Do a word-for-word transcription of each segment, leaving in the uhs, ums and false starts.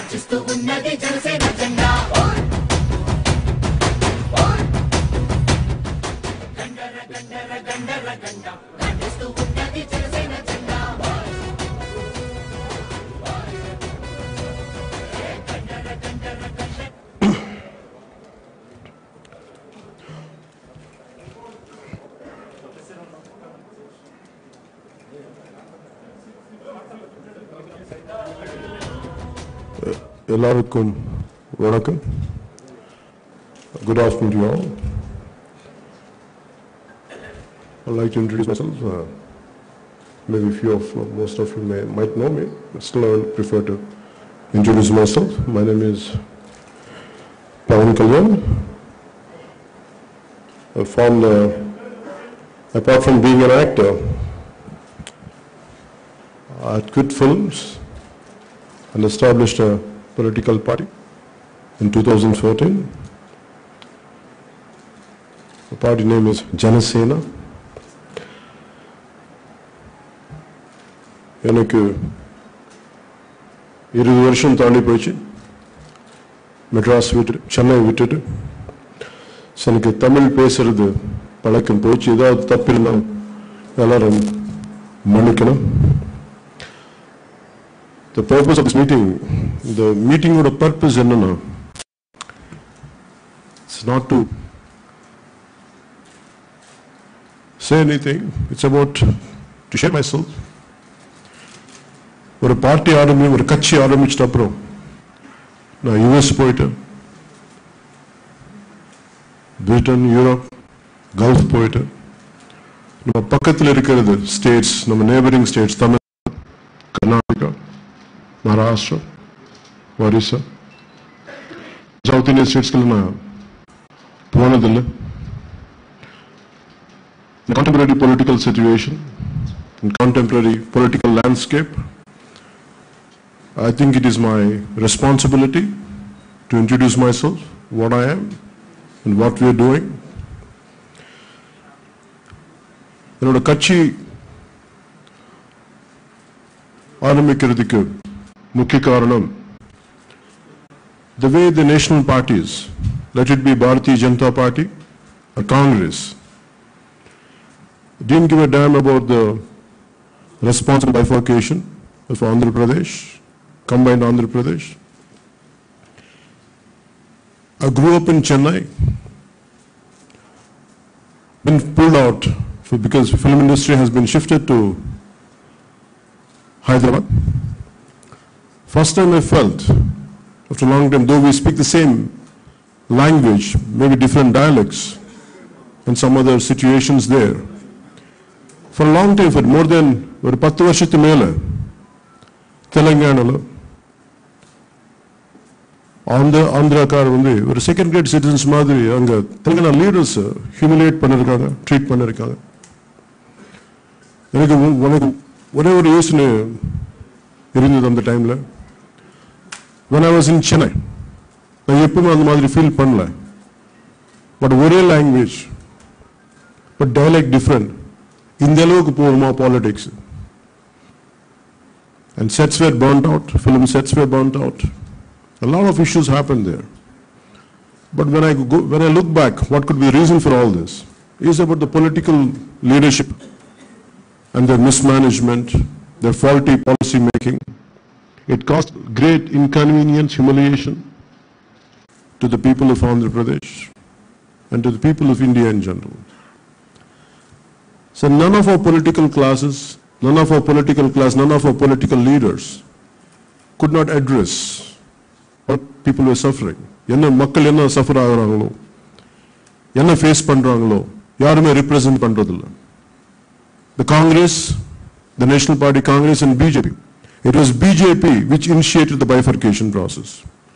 ఆర్చిస్తూ ఉన్నది జనసేన జెండా గండర గండర గండర గండ గండిస్తూ ఉన్నది జనసేన జెండా గండర గండర గండ எல்லாருக்கும் வணக்கம். Good afternoon to you all. I'd like to introduce myself. Uh, maybe few of uh, most of you may might know me, but still I would prefer to introduce myself. My name is Pawan Kalyan. I found, uh, apart from being an actor, I quit films and established a political party in two thousand fourteen. The party name is Janasena. எனக்கு இருபது வருஷம் தாண்டி போயிடுச்சு மெட்ராஸ் விட்டு சென்னை விட்டுட்டு. எனக்கு தமிழ் பேசுறது பழக்கம் போயிடுச்சு. ஏதாவது தப்பில்லை எல்லாரும் மன்னிக்கணும். The purpose of this meeting, the meeting would have purpose in no. It's not to say anything. It's about to share myself. ஒரு பார்ட்டி ஆரம்பி ஒரு கட்சி ஆரம்பிச்சிட்ட அப்புறம் நான் யூஎஸ் போயிட்டு பிரிட்டன் யூரோப் கல்ஃப் போயிட்டு நம்ம பக்கத்தில் இருக்கிறது ஸ்டேட்ஸ் நம்ம neighbouring states Tamil Karnataka Maharashtra, Orissa, South Indian states ke liye ponadilla. The contemporary political situation and contemporary political landscape, I think it is my responsibility to introduce myself, what I am and what we are doing. என்னோட கட்சி ஆரம்பிக்கிறதுக்கு முக்கிய காரணம் the way the national parties, let it be Bharatiya Janata Party or Congress, didn't give a damn about the responsible bifurcation of Andhra Pradesh, combined Andhra Pradesh. I grew up in Chennai, been pulled out for, because the film industry has been shifted to Hyderabad. First time I felt, after a long time, though we speak the same language, maybe different dialects, and some other situations there, for a long time, for more than ஒரு பத்து வருஷத்து மேல தெலுங்கானால ஆந்திர ஆந்திராக்கார வந்து ஒரு second grade citizens மாதிரி அங்க Telangana leaders humiliate பண்ணிருக்காங்க, treat பண்ணிருக்காங்க. எனக்கு உனக்கு ஒரே ஒரு யோசனை இருந்தது அந்த டைம்ல. When I was in Chennai, நான் எப்பவுமே அந்த மாதிரி ஃபீல் பண்ணல. பட் ஒரே லாங்குவேஜ் பட் டயலெக்ட் டிஃப்ரெண்ட். இந்த அளவுக்கு போகுமா politics? And sets were burnt out, film sets were burnt out. A lot of issues happened there. But when I go, when I look back, what could be the reason for all this? It is about the political leadership and their mismanagement, their faulty policy making. It caused great inconvenience, humiliation to the people of Andhra Pradesh and to the people of India in general. So none of our political classes, none of our political class, none of our political leaders could not address what people were suffering. என்ன மக்கள் என்ன suffer ஆகுறாங்களோ, என்ன face பண்றாங்களோ யாருமே represent பண்றதில்ல. The Congress, the National Party Congress and B J P. It was B J P which initiated the bifurcation process.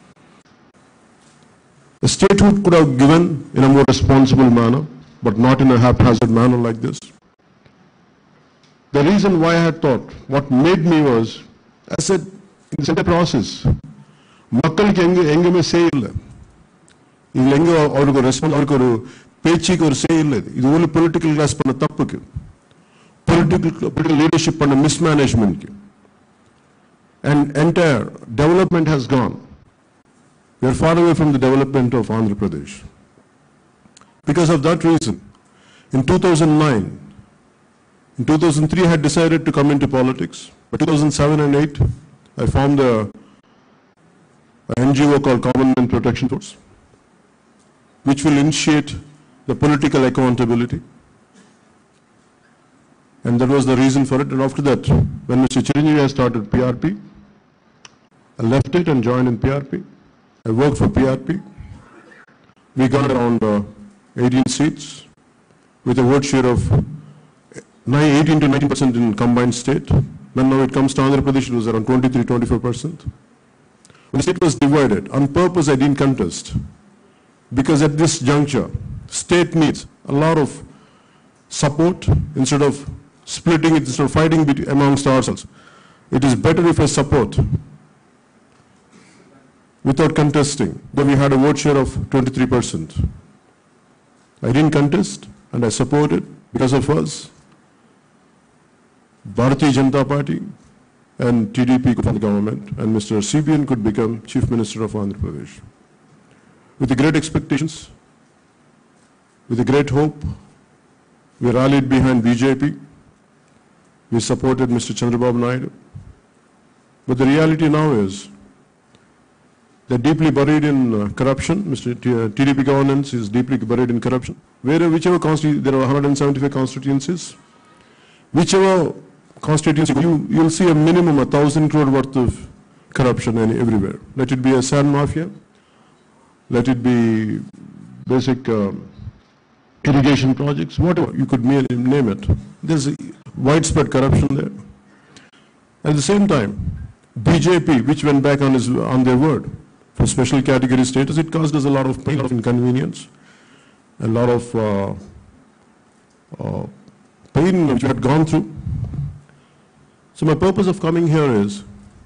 The statehood could have given in a more responsible manner, but not in a haphazard manner like this. The reason why I had thought, what made me was, I said, in this entire process, மக்களுக்கு எங்க எங்குமே சே இல்லை. இதுல எங்க அவருக்கு response, அவருக்கு ஒரு பேச்சுக்கு ஒரு சே இல்லை. இது ஒரு பொலிட்டிக்கல் கிளாஸ் பண்ண தப்புக்கு, பொலிட்டிக்கல் பொலிட்டிக்கல் லீடர்ஷிப் பண்ண மிஸ்மேனேஜ்மெண்ட்க்கு. and entire development has gone. We are far away from the development of Andhra Pradesh. Because of that reason, in two thousand nine, in two thousand three I had decided to come into politics. But two thousand seven and eight, I formed a, a N G O called Common Man Protection Force, which will initiate the political accountability. And that was the reason for it. And after that, when Mister Chiranjeevi started P R P, I left it and joined in P R P. I worked for P R P. We got around uh, eighteen seats with a vote share of eighteen to nineteen percent in combined state. When now it comes to Andhra Pradesh, it was around twenty-three, twenty-four percent. When the state was divided, on purpose I didn't contest. Because at this juncture, state needs a lot of support instead of splitting it, instead of fighting amongst ourselves. It is better if I support without contesting. Then we had a vote share of twenty-three percent. I didn't contest and I supported. Because of us, Bharatiya Janata Party and T D P could form the government, and Mister C B N could become Chief Minister of Andhra Pradesh. With the great expectations, with the great hope, we rallied behind B J P. We supported Mister Chandrababu Naidu. But the reality now is they're deeply buried in uh, corruption. Mister T uh, T D P governance is deeply buried in corruption. Wherever, whichever constituency, there are one hundred seventy-five constituencies. Whichever constituency, you, you'll see a minimum a thousand crore worth of corruption any, everywhere. Let it be a sand mafia, let it be basic uh, irrigation projects, whatever, you could name it. There's a widespread corruption there. At the same time, B J P, which went back on, his, on their word for special category status, it caused us a lot of pain, a lot of inconvenience, a lot of uh, uh, pain which we had gone through. So my purpose of coming here is,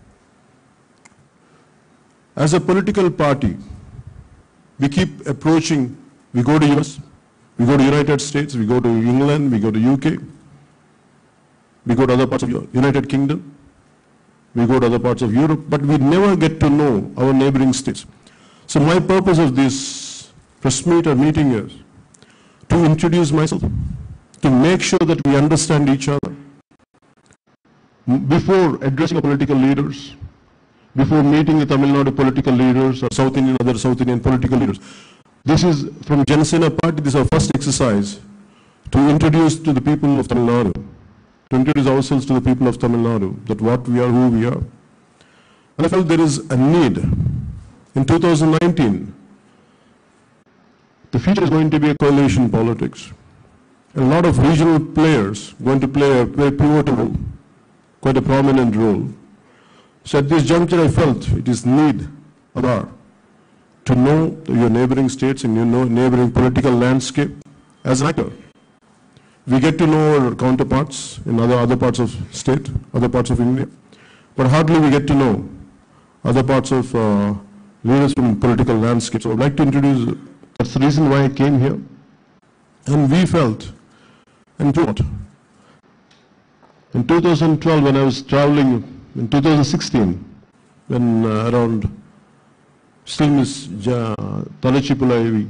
as a political party, we keep approaching, we go to U S, we go to United States, we go to England, we go to U K, we go to other parts of the United Kingdom, we go to other parts of Europe, but we never get to know our neighboring states. So my purpose of this press meet or meeting is to introduce myself, to make sure that we understand each other. Before addressing political leaders, before meeting the Tamil Nadu political leaders or South Indian, other South Indian political leaders, this is from Janasena Party, this is our first exercise to introduce to the people of Tamil Nadu, to introduce ourselves to the people of Tamil Nadu, that what we are, who we are. And I felt there is a need. In two thousand nineteen, the future is going to be a coalition politics. A lot of regional players going to play a very pivotal role, quite a prominent role. So at this juncture I felt it is need of our to know your neighboring states and your neighboring political landscape as an actor. We get to know our counterparts in other, other parts of state, other parts of India, but hardly we get to know other parts of uh, leaders from political landscape. So I would like to introduce, that's the reason why I came here. And we felt, and what? In two thousand twelve, when I was traveling, in two thousand sixteen, when uh, around still Miss Ja, Talachi Pulaivi,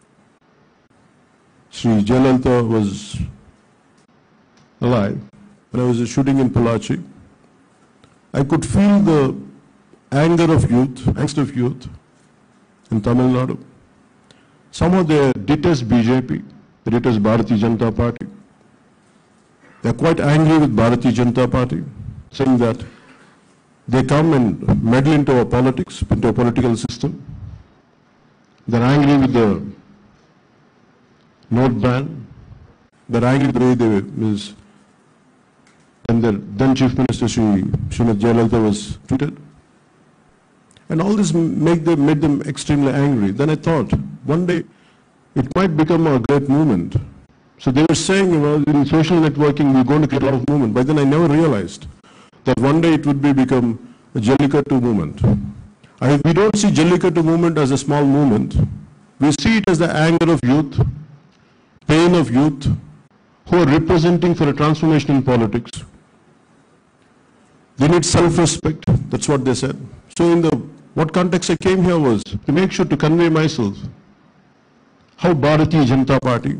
Sri Jayalalitha was alive, when I was shooting in Pollachi, I could feel the anger of youth, angst of youth in Tamil Nadu. Somehow they detest B J P, they detest Bharatiya Janata Party. They are quite angry with Bharatiya Janata Party, saying that they come and meddle into our politics, into our political system. They are angry with the note ban. They are angry with the way they is, and their then Chief Minister Sri Srimati Jayalalitha was treated. And all this make them, made them extremely angry. Then I thought, one day it might become a great movement. So they were saying, you know, in social networking we're going to create a lot of movement. But then I never realized that one day it would be become a Jallikattu movement. I, we don't see Jallikattu movement as a small movement. We see it as the anger of youth, pain of youth, who are representing for a transformation in politics. They need self-respect. That's what they said. So in the what context I came here was to make sure to convey myself how Bharatiya Janata Party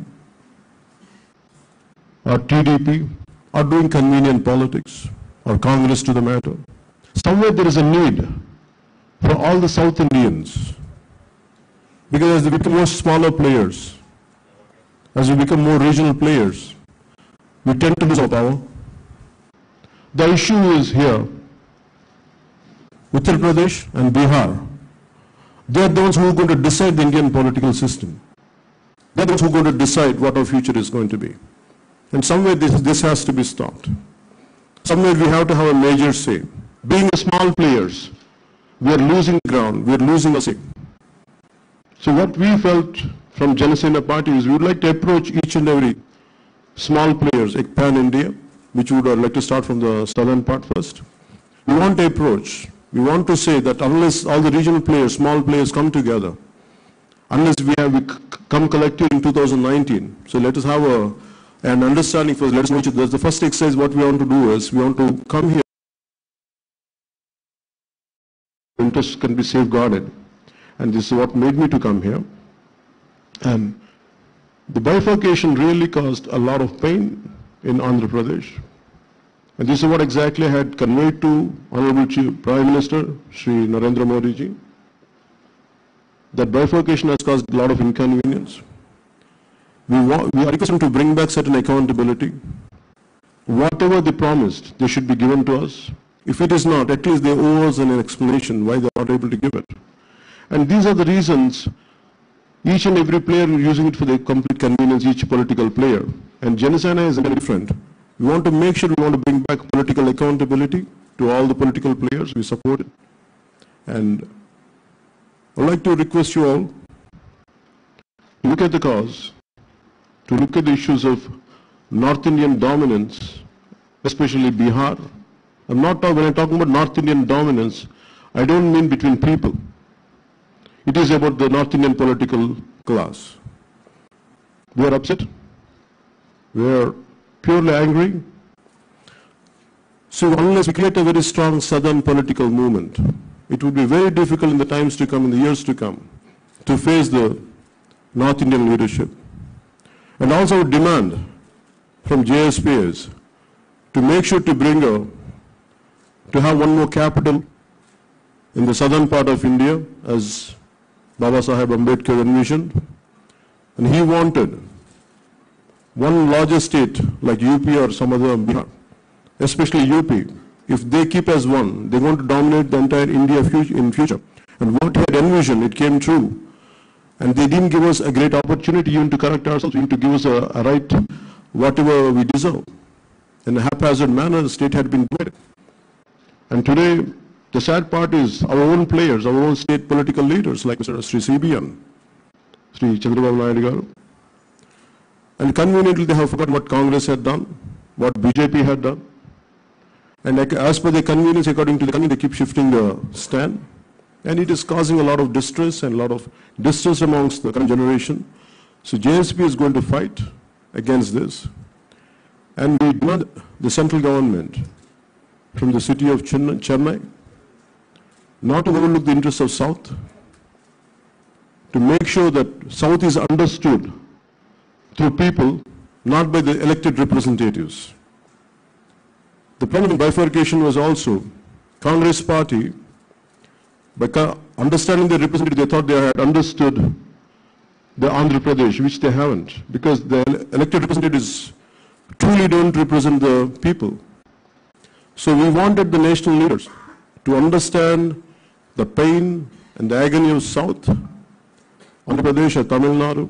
or T D P are doing convenient politics, or Congress to the matter. Somewhere there is a need for all the South Indians, because as they become more smaller players, as we become more regional players, we tend to lose our power. The issue is here, Uttar Pradesh and Bihar, they are the ones who are going to decide the Indian political system. They are the ones who are going to decide what our future is going to be. And somewhere this, this has to be stopped. Somewhere we have to have a major say. Being a small players, we are losing ground, we are losing a say. So what we felt from Janasena Party is we would like to approach each and every small players, like pan-India, which we would like to start from the southern part first. We want to approach, we want to say that unless all the regional players, small players come together, unless we have we come collective in two thousand nineteen, so let us have a, an understanding first, let us know each other. The first exercise what we want to do is, we want to come here, interests can be safeguarded. And this is what made me to come here. And the bifurcation really caused a lot of pain in Andhra Pradesh. And this is what exactly I had conveyed to Honorable Chief Prime Minister, Shri Narendra Modi ji. That bifurcation has caused a lot of inconvenience. We, want, we are requesting to bring back certain accountability. Whatever they promised, they should be given to us. If it is not, at least they owe us an explanation why they are not able to give it. And these are the reasons each and every player is using it for the complete convenience, each political player. And Janasena is very different. We want to make sure we want to bring back political accountability to all the political players. We support it. And I'd like to request you all to look at the cause, to look at the issues of North Indian dominance, especially Bihar. I'm not talking, when I'm talking about North Indian dominance, I don't mean between people. It is about the North Indian political class. We are upset. We are purely angry. So unless we create a very strong southern political movement, it would be very difficult in the times to come, in the years to come, to face the North Indian leadership. And also demand from J S P S to make sure to bring a, to have one more capital in the southern part of India, as Baba Saheb Ambedkar envisioned. And he wanted one larger state like U P or some other Bihar, especially U P. If they keep as one, they want to dominate the entire India in future. And what he had envisioned, it came true. And they didn't give us a great opportunity even to correct ourselves, even to give us a, a right, whatever we deserve. In a haphazard manner, the state had been divided. And today, the sad part is our own players, our own state political leaders, like Mister Sri C B N, Sri Chandrababu Naidu garu. And conveniently, they have forgotten what Congress had done, what B J P had done. And as per the convenience, according to the convenience, they keep shifting the stand. And it is causing a lot of distress and a lot of distress amongst the current generation. So J S P is going to fight against this. And we demand the central government from the city of Chennai not to overlook the interests of South, to make sure that South is understood through people, not by the elected representatives. The problem in bifurcation was also Congress party, by understanding the representative, they thought they had understood the Andhra Pradesh, which they haven't, because the elected representatives truly don't represent the people. So we wanted the national leaders to understand the pain and the agony of South, Andhra Pradesh or Tamil Nadu,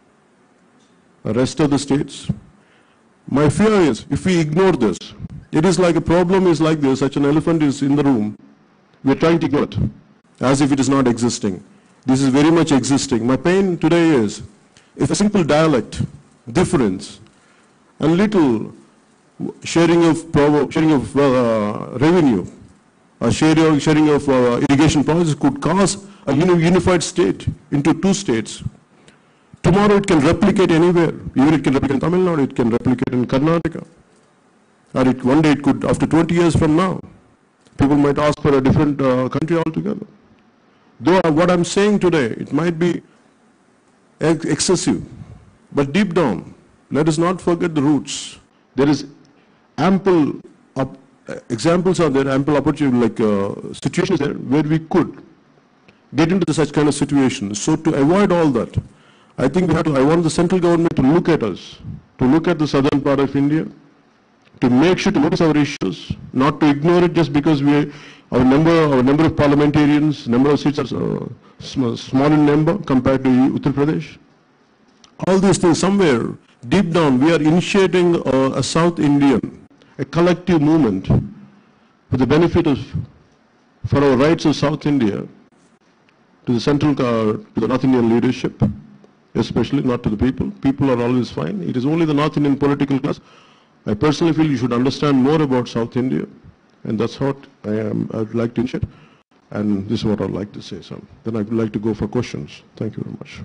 the rest of the states. My fear is, if we ignore this, it is like a problem is like this, such an elephant is in the room, we are trying to ignore it, as if it is not existing. This is very much existing. My pain today is, if a simple dialect difference and little sharing of, sharing of uh, revenue, a sharing, sharing of uh, irrigation projects could cause a unified state into two states. Tomorrow it can replicate anywhere. Even it can replicate in Tamil Nadu, it can replicate in Karnataka. Or it, one day it could, after twenty years from now, People might ask for a different uh, country altogether. Though uh, what I'm saying today, it might be ex excessive, but deep down, let us not forget the roots. There is ample up, uh, examples are there, ample opportunity, like uh, situations there where we could get into such kind of situations. So to avoid all that, I think we have to, I want the central government to look at us, to look at the southern part of India, to make sure to notice our issues, not to ignore it just because we, our number, our number of parliamentarians, number of seats are uh, small, small in number compared to Uttar Pradesh. All these things, somewhere deep down, we are initiating uh, a South Indian, a collective movement for the benefit of, for our rights of South India, to the central, uh, to the North Indian leadership, especially, not to the people. People are always fine. It is only the North Indian political class. I personally feel you should understand more about South India, and that's what I am, I'd like to initiate. And this is what I'd like to say. So then I would like to go for questions. Thank you very much.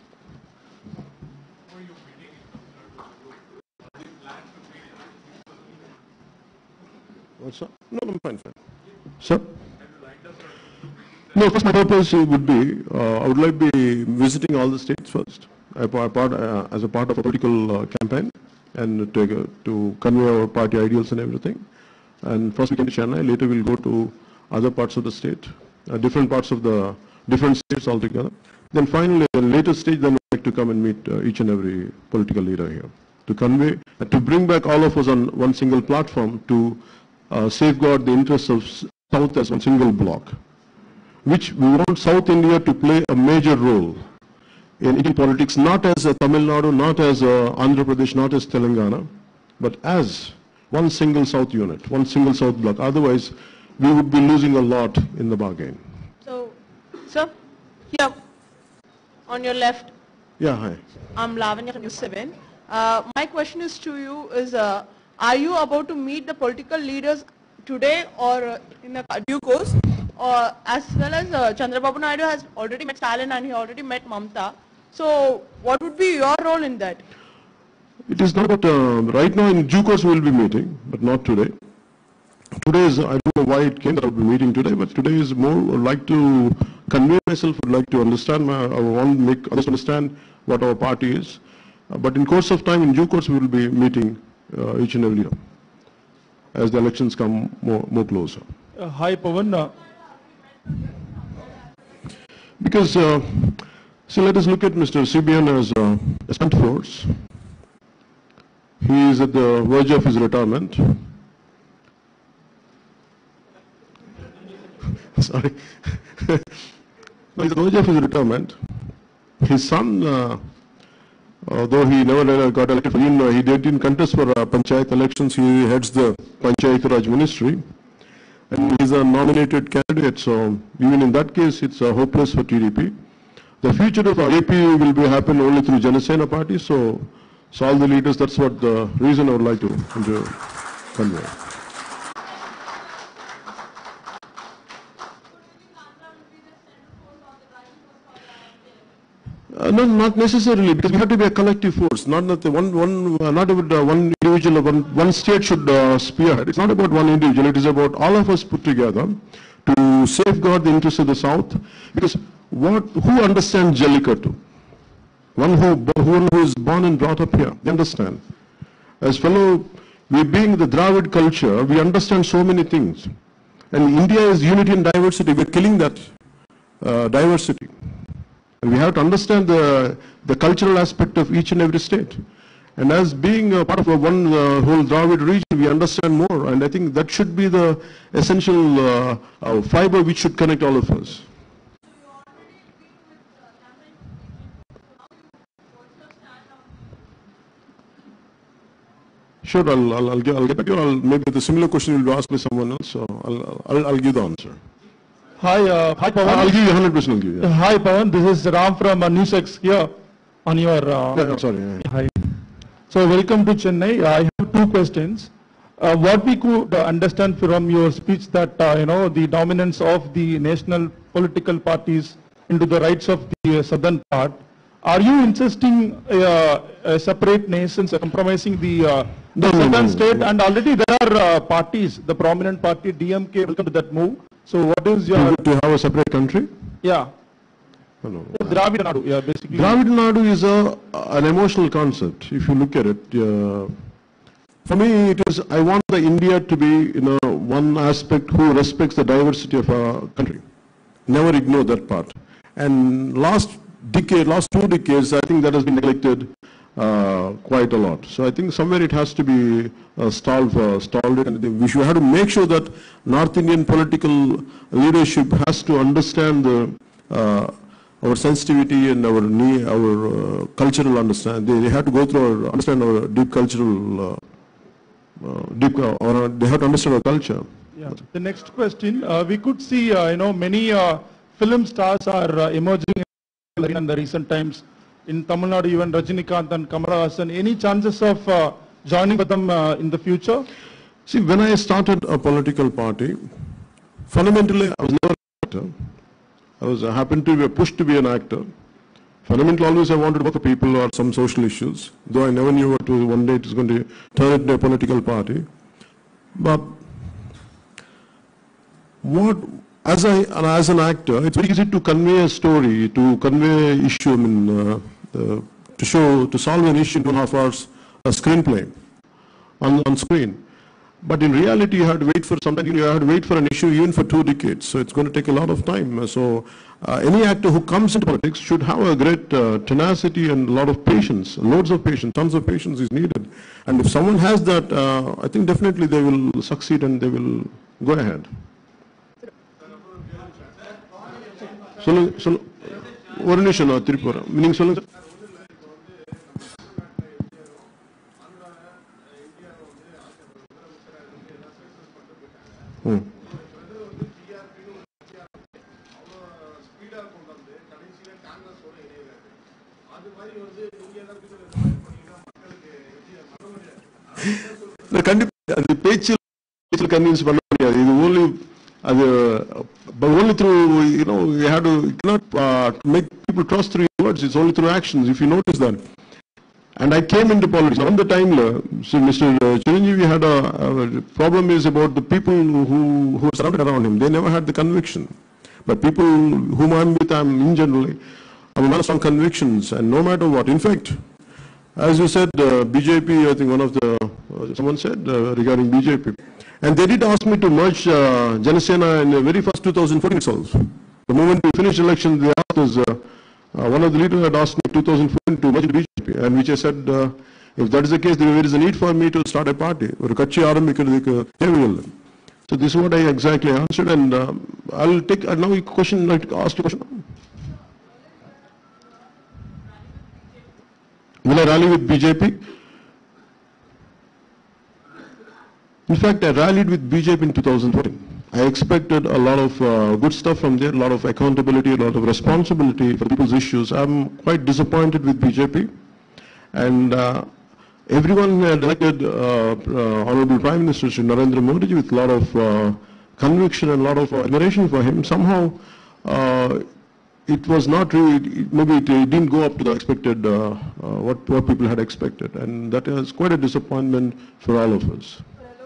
What's up? No, I'm fine, fine. Sir? No, first my purpose would be, uh, I would like to be visiting all the states first, a part, uh, as a part of a political uh, campaign, and to, uh, to convey our party ideals and everything. And first we came to Chennai, later we'll go to other parts of the state, uh, different parts of the different states altogether. Then finally, at a later stage, then we'd like to come and meet uh, each and every political leader here, to convey, uh, to bring back all of us on one single platform to uh, safeguard the interests of South as one single block, which we want South India to play a major role in Indian politics, not as a Tamil Nadu, not as a Andhra Pradesh, not as Telangana, but as one single South unit, one single South block. Otherwise, we would be losing a lot in the bargain. So, sir, here, on your left. Yeah, hi. I'm Lavanya from News seven. Uh, my question is to you is, uh, are you about to meet the political leaders today or uh, in a due course? Or as well as uh, Chandrababu Naidu has already met Stalin and he already met Mamta. So what would be your role in that? It is not about, uh, right now in due course we will be meeting, but not today. Today is, I don't know why it came that I will be meeting today, but today is more, I would like to convey myself, would like to understand, my, I want to make others understand what our party is. Uh, but in course of time, in due course, we will be meeting uh, each and every year as the elections come more, more closer. Uh, hi, Pawan. Uh, Because, uh, see, let us look at Mister C B N as uh, a spent force. He is at the verge of his retirement. Sorry. No, he's at the verge of his retirement. His son, uh, although he never got elected for him, uh, he didn't contest for uh, Panchayat elections. He heads the Panchayat Raj Ministry. And he's a nominated candidate, so even in that case, it's uh, hopeless for T D P. The future of A P will be happen only through Janasena party, so, so all the leaders, that's what the reason I would like to, to convey. Uh, no, not necessarily, because we have to be a collective force. Not that the one, one, uh, not about uh, one individual, or one, one state should uh, spearhead. It's not about one individual. It is about all of us put together to safeguard the interests of the South. Because what, who understands Jallikattu? One who, one who is born and brought up here. They understand. As fellow, we being the Dravid culture, we understand so many things. And India is unity and diversity. We're killing that uh, diversity. We have to understand the, the cultural aspect of each and every state. And as being a part of a one uh, whole Dravid region, we understand more. And I think that should be the essential uh, uh, fiber which should connect all of us. Sure, I'll, I'll, I'll, get, I'll get back to you. I'll, maybe the similar question will be asked by someone else, so I'll, I'll, I'll give the answer. hi, uh, hi, Pawan. I'll give you one hundred percent. I'll give you. Yeah. Hi, Pawan. This is Ram from uh, NewsX here on your. Uh, Yeah, sorry. Yeah. Hi. So, welcome to Chennai. I have two questions. Uh, what we could uh, understand from your speech that uh, you know the dominance of the national political parties into the rights of the uh, southern part. Are you insisting uh, a separate nations, uh, compromising the, uh, the No, no, southern no, no. state? And already there are uh, parties, the prominent party D M K, welcome to that move. So what is your, To have a separate country? yeah, No, no. Dravid Nadu, yeah, basically. Dravid Nadu is a, an emotional concept, if you look at it. Uh, for me, it is, I want the India to be, you know, one aspect who respects the diversity of our country. Never ignore that part. And last decade, last two decades, I think that has been neglected uh, quite a lot. So I think somewhere it has to be uh, stalled, for, stalled it, and we should have to make sure that North Indian political leadership has to understand the uh, our sensitivity and our need, our uh, cultural understanding. They, they have to go through our, understand our deep cultural, uh, uh, deep, uh, or they have to understand our culture. Yeah. The next question, uh, we could see, uh, you know, many uh, film stars are uh, emerging in the recent times. In Tamil Nadu, even Rajinikanth and Kamal Haasan. Any chances of uh, joining with them uh, in the future? See, when I started a political party, fundamentally I was never an actor. I was I happened to be pushed to be an actor. Fundamentally, always I wanted to work for people or some social issues, though I never knew what was, one day it was going to turn into a political party. But what, as, I, as an actor, it's very easy to convey a story, to convey an issue, I mean, uh, uh, to show, to solve an issue in two and a half hours, a screenplay on, on screen. But in reality, you have to wait for sometimes you have to wait for an issue even for two decades. So it's going to take a lot of time. So uh, any actor who comes into politics should have a great uh, tenacity and a lot of patience, loads of patience, tons of patience is needed. And if someone has that, uh, I think definitely they will succeed and they will go ahead. Sollu, sollu, oru nimisham na thiruppi varan. Meaning sollu. Hmm. The பேச்சு convince பண்ண முடியாது. இது only அது but only through, you know, you have to, you cannot uh, make people trust through your words. It's only through actions, if you notice that. And I came into politics around the time, uh, so Mister Chiranjeevi had a, a problem is about the people who, who were surrounded around him. They never had the conviction. But people whom I'm with, I'm in generally, I'm a man of strong convictions, and no matter what. In fact, as you said, uh, B J P, I think one of the, uh, someone said uh, regarding B J P. And they did ask me to merge uh, Janasena in the very first two thousand fourteen itself. The moment we finished election, they asked us, uh, uh, one of the leaders had asked me in two thousand fourteen to merge the B J P, and which I said, uh, if that is the case, there is a need for me to start a party. So this is what I exactly answered, and uh, I'll take, uh, now a question, like to ask you a question. Will I rally with B J P? In fact, I rallied with B J P in two thousand fourteen. I expected a lot of uh, good stuff from there, a lot of accountability, a lot of responsibility for people's issues. I'm quite disappointed with B J P. And uh, everyone had elected uh, uh, Honorable Prime Minister Shri Narendra Modi with a lot of uh, conviction and a lot of uh, admiration for him. Somehow, uh, it was not really, it, maybe it, it didn't go up to the expected, uh, uh, what, what people had expected. And that is quite a disappointment for all of us.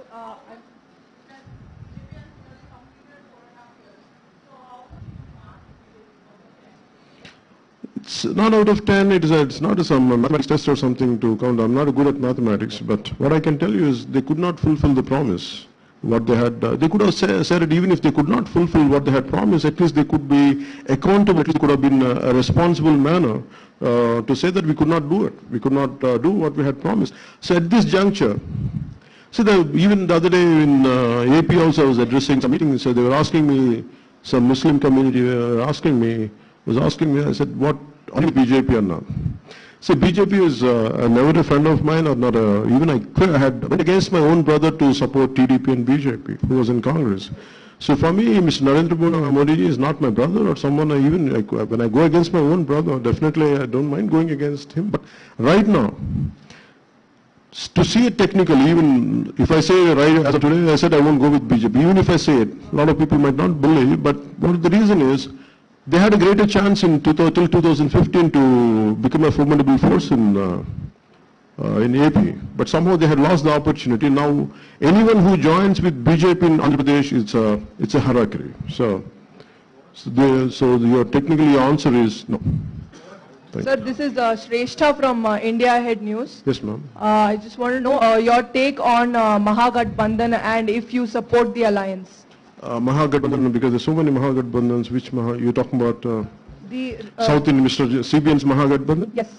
It's not out of ten, it is a, it's not a, some mathematics test or something to count. I'm not good at mathematics, but what I can tell you is they could not fulfill the promise. What they had, uh, they could have say, said it even if they could not fulfill what they had promised, at least they could be accountable, at least could have been a, a responsible manner uh, to say that we could not do it. We could not uh, do what we had promised. So at this juncture, see, the, even the other day in uh, A P also I was addressing some meetings, so they were asking me, some Muslim community were asking me, was asking me, I said, what, are you B J P or not? So B J P is uh, never a friend of mine, or not a, even I had went against my own brother to support T D P and B J P, who was in Congress. So for me, Mister Narendra Modi is not my brother or someone I even, like, when I go against my own brother, definitely I don't mind going against him. But right now, to see it technically, even if I say right as of today, I said I won't go with B J P. Even if I say it, a lot of people might not believe, but what the reason is, they had a greater chance in two thousand, till two thousand fifteen to become a formidable force in uh, uh, in A P. But somehow they had lost the opportunity. Now, anyone who joins with B J P in Andhra Pradesh, it's a it's a harakiri. So, so, the, so your technically your answer is no. Thank Sir, this is uh, Shrestha from uh, India Ahead News. Yes, ma'am. Uh, I just want to know uh, your take on uh, Mahagathbandhan and if you support the alliance. Uh, Mahagathbandhan, because there's so many Mahagathbandhans. Which Maha, you're talking about? Uh, The uh, South Indian, Mister C B N's Mahagathbandhan? Yes.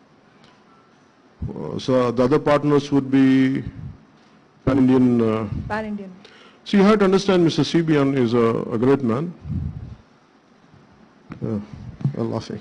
Uh, so the other partners would be Pan-Indian. Uh, Pan-Indian. so you have to understand, Mister C B N is a, a great man. Uh, I'm laughing.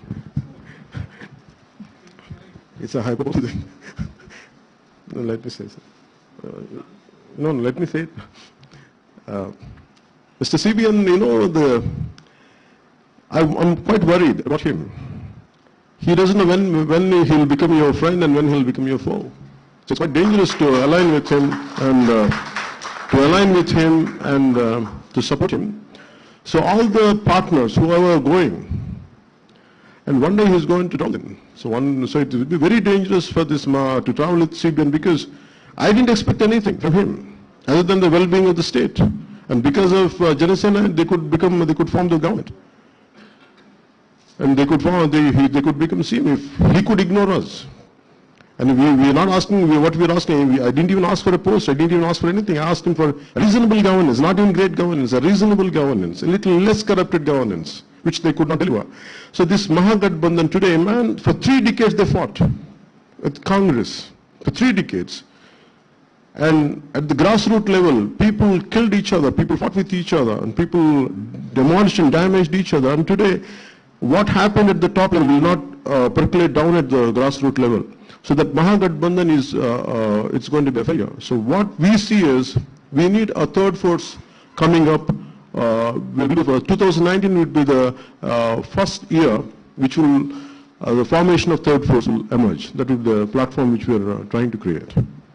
It's a hypothesis. No, let me say so. Uh, no, no, let me say it. Uh, Mister C B N, you know, the, I'm, I'm quite worried about him. He doesn't know when, when he'll become your friend and when he'll become your foe. So it's quite dangerous to align with him and uh, to align with him and uh, to support him. So all the partners, whoever are going, and one day he's going to travel in. So one, so it will be very dangerous for this Ma to travel with C B N because I didn't expect anything from him other than the well-being of the state. And because of uh, Janasena, they could become, they could form the government. And they could form, they, he, they could become C M if he could ignore us. And we, we are not asking, we, what we are asking, we, I didn't even ask for a post, I didn't even ask for anything. I asked him for reasonable governance, not even great governance, a reasonable governance, a little less corrupted governance, which they could not deliver. So this Mahagathbandhan today, man, for three decades they fought with Congress, for three decades. And at the grassroots level, people killed each other, people fought with each other, and people demolished and damaged each other. And today, what happened at the top level will not uh, percolate down at the grassroots level. So that Mahagathbandhan is, uh, uh, it's going to be a failure. So what we see is, we need a third force coming up. Uh, two thousand nineteen would be the uh, first year which will, uh, the formation of third force will emerge. That is the platform which we are uh, trying to create.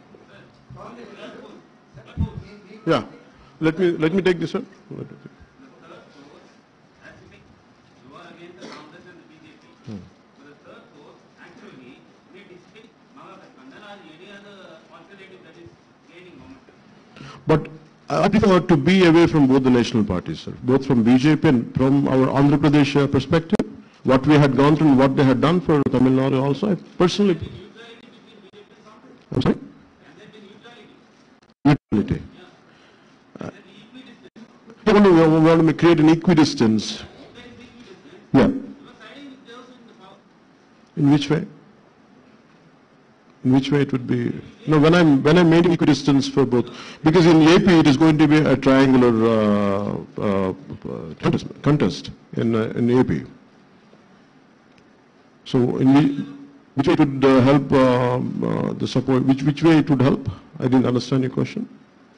Yeah, let me, let me take this one. But I prefer to be away from both the national parties, sir, both from B J P and from our Andhra Pradesh uh, perspective, what we had gone through and what they had done for Tamil Nadu also. I personally... I'm sorry? Neutrality. Uh, we want to, we want to create an equidistance. Yeah. In which way? In which way it would be? No, when I'm when I'm making equidistance for both, because in A P it is going to be a triangular uh, uh, contest, contest in uh, in A P. So in which, which way it would uh, help uh, uh, the support? Which which way it would help? I didn't understand your question.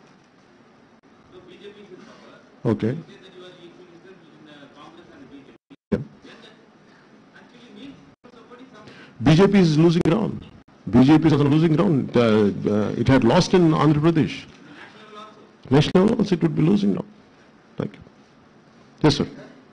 Okay. Yeah. B J P is losing ground. B J P is losing ground. Uh, uh, it had lost in Andhra Pradesh. National level also it would be losing now. Thank you. Yes, sir.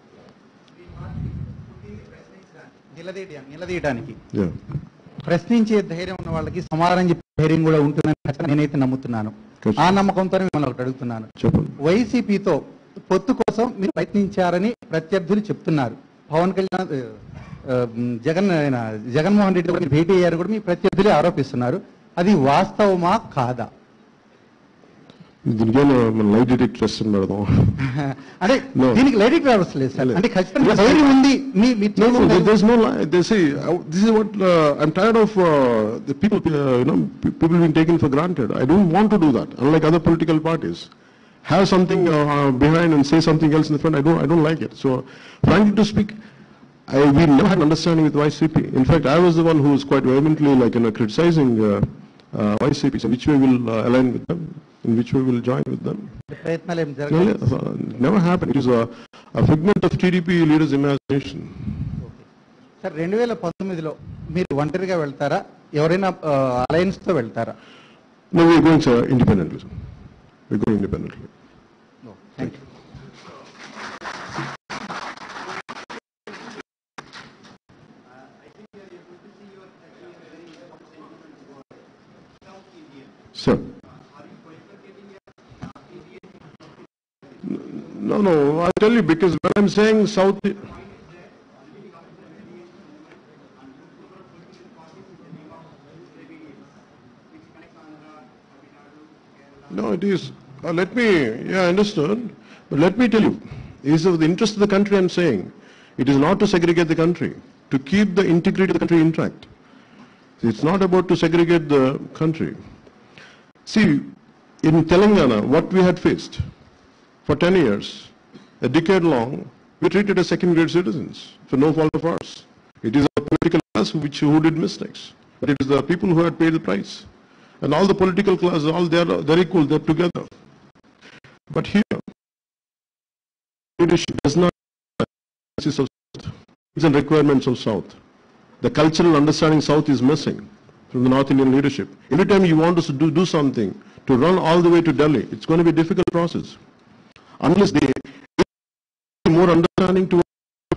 నిలదీయడానికి Yeah. ప్రశ్నించే ధైర్యం ఉన్న వాళ్ళకి సమాధానం చెప్పే ధైర్యం కూడా ఉంటుందని నేనైతే నమ్ముతున్నాను. ఆ నమ్మకంతో మిమ్మల్ని ఒకటి అడుగుతున్నాను. చెప్పండి. వైసీపీతో పొత్తు కోసం మీరు ప్రయత్నించారని ప్రత్యర్థులు చెప్తున్నారు. పవన్ కళ్యాణ్ జగన్ జగన్మోహన్ రెడ్డి గారిని భేటీ అయ్యారు కూడా మీ ప్రత్యర్థులే ఆరోపిస్తున్నారు. అది వాస్తవమా కాదా? దీనికి లైట్ డిటెక్ట్ టెస్ట్ పెడదాం. అంటే దీనికి లైట్ డిటెక్ట్ అవసరం లేదు సార్. అంటే ఖచ్చితంగా ధైర్యం ఉంది. మీ No, no, there- there's no lie. They say, uh, this is what, uh, I'm tired of uh, the people, uh, you know, pe- people being taken for granted. I don't want to do that, unlike other political parties. Have something uh, behind and say something else in the front, I don't, I don't like it. So, frankly to speak, I, we never had an understanding with Y C P. In fact, I was the one who was quite vehemently, like, you know, criticizing uh, uh, Y C P. So, which way will uh, align with them? In which way will join with them? ప్రయత్నాలు ఏం No, జరగలేదు. uh, never happened. It is a, a figment of T D P leaders' imagination. Sir రెండు వేల పంతొమ్మిదిలో మీరు ఒంటరిగా వెళ్తారా, ఎవరైనా అలయన్స్ తో వెళ్తారా? No, we are going sir, independently. We are going independently. Thank you. Sir. No, no, I'll tell you, because when I'm saying South... No, it is. Uh, let me, yeah, I understood. But let me tell you, it is of the interest of the country I'm saying. It is not to segregate the country, to keep the integrity of the country intact. It's not about to segregate the country. See, in Telangana, what we had faced for ten years, a decade long, we treated as second-grade citizens for no fault of ours. It is our political class which who did mistakes, but it is the people who had paid the price. And all the political classes, all they are they're equal, they're together. But here, leadership does not consist of South. Needs and requirements of South. The cultural understanding South is missing from the North Indian leadership. Every time you want us to do, do something, to run all the way to Delhi, it's going to be a difficult process. Unless they have more understanding to,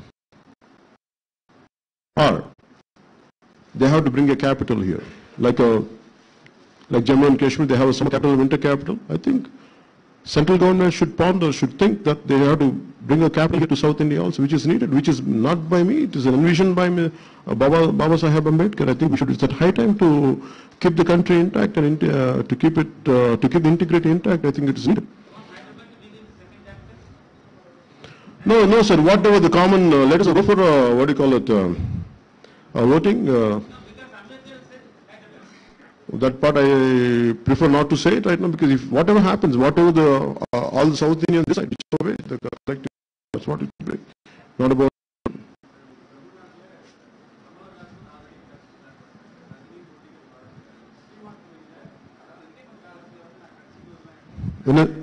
or they have to bring a capital here, like a like Jammu and Kashmir, they have a summer capital, winter capital. I think central government should ponder, should think that they have to bring a capital here to South India also, which is needed, which is not by me, it is envisioned by me, uh, Baba, Baba Saheb Ambedkar. I think we should, it's at high time to keep the country intact and uh, to keep it, uh, to keep the integrity intact. I think it is needed. No, no, sir. Whatever the common, uh, let us go for, uh, what do you call it, uh, uh, voting. Uh, that part I prefer not to say it right now, because if whatever happens, whatever the uh, all the South Indians decide, whichever way the collective, that's what it will be. Not about. When I,